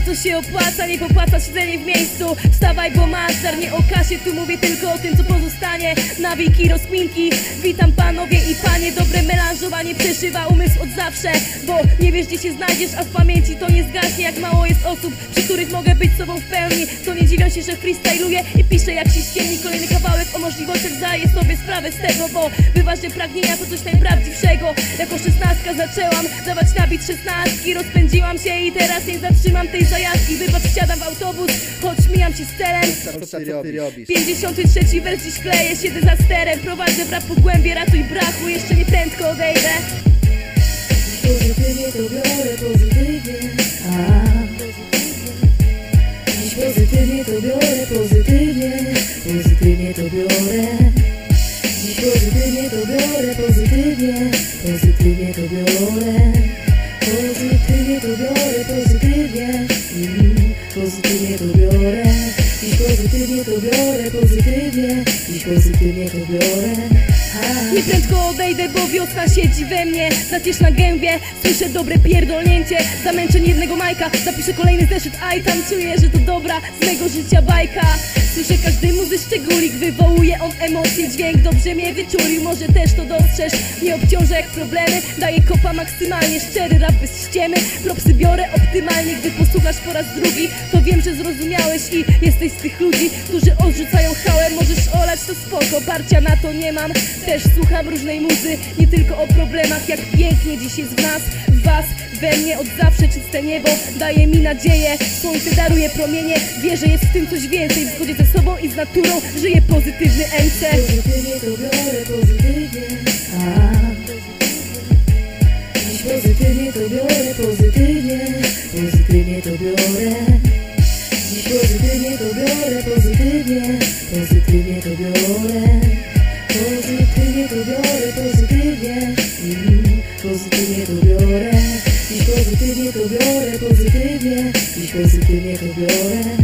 to się opłaca, nie popłaca siedzenie w miejscu. Wstawaj, bo masz dar, nie o kasie, tu mówię tylko o tym, co pozostanie. Nawiki, rozkminki, witam panowie i panie. Dobre melanżowanie przeszywa umysł od zawsze, bo nie wiesz, gdzie się znajdziesz, a w pamięci to nie zgaśnie. Jak mało jest osób, przy których mogę być sobą w pełni, to nie dziwią się, że freestyluję i piszę jak się ściemni. Kolejny kawałek o możliwościach, zdaję sobie sprawę z tego, bo bywa, że pragnienia to coś najprawdziwszego. Jako 16 zaczęłam dawać na bit 16, rozpędziłam się i teraz nie zatrzymam tej zajazki. Wybacz, wsiadam w autobus, choć mijam się z celem. Co ty robisz? 53 wers dziś kleję, siedzę za sterem, prowadzę w rap po głębie, ratuj brachu, jeszcze nie prędko odejdę. Pozytywnie to biorę, pozytywnie. Dziś pozytywnie to biorę, pozytywnie. Pozytywnie to biorę. Dziś pozytywnie to biorę, pozytywnie. Pozytywnie to biorę. Pozytywnie to biorę, pozytywnie. Pozytywnie to biorę. Dziś pozytywnie to biorę, pozytywnie. Dziś pozytywnie to biorę. Nie prędko odejdę, bo wiosna siedzi we mnie. Zaciesz na gębie, słyszę dobre pierdolnięcie. Zamęczę jednego majka, zapiszę kolejny zeszyt, a i tam czuję, że to dobra z mego życia bajka. Słyszę każdy muzy szczególik, wywołuje on emocje. Dźwięk dobrze mnie wyczulił, może też to dostrzeż. Nie obciążę jak problemy, daję kopa maksymalnie. Szczery rap bez ściemy, propsy biorę optymalnie. Gdy posłuchasz po raz drugi, to wiem, że zrozumiałeś i jesteś z tych ludzi, którzy odrzucają hałę. Możesz olać, to spoko, parcia na to nie mam. Też słucham różnej muzy, nie tylko o problemach. Jak pięknie dziś jest w nas, w was, we mnie. Od zawsze czyste niebo daje mi nadzieję. Słońce daruje promienie, wierzę, jest w tym coś więcej. W zgodzie ze sobą i z naturą żyje pozytywny MC. Pozytywnie to biorę, pozytywnie. Dziś pozytywnie to biorę, pozytywnie. Pozytywnie to biorę. Dziś pozytywnie to biorę, pozytywnie. Pozytywnie to biorę. Pozytywnie to biorę, pozytywnie. Pozytywnie to biorę. Dziś pozytywnie to biorę, pozytywnie. Dziś pozytywnie to biorę.